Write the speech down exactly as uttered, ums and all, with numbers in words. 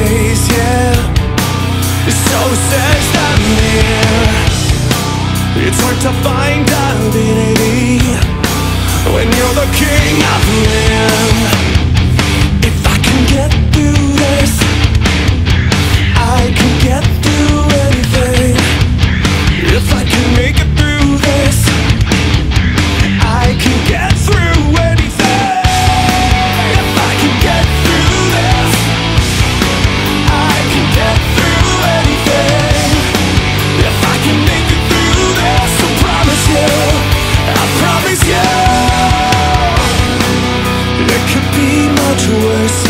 days, yeah. So says I'm near. It's hard to find identity when you're the king of men. If I can get through this, I can get through anything. If I can make it through this, I can get through anything. If I can get through this, I can get through anything. If I can make it through this, I promise you, I promise you, it could be much worse.